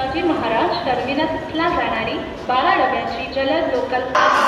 शिवाजी महाराज टर्मिनसला जाणारी 12 डब्यांची जलद लोकल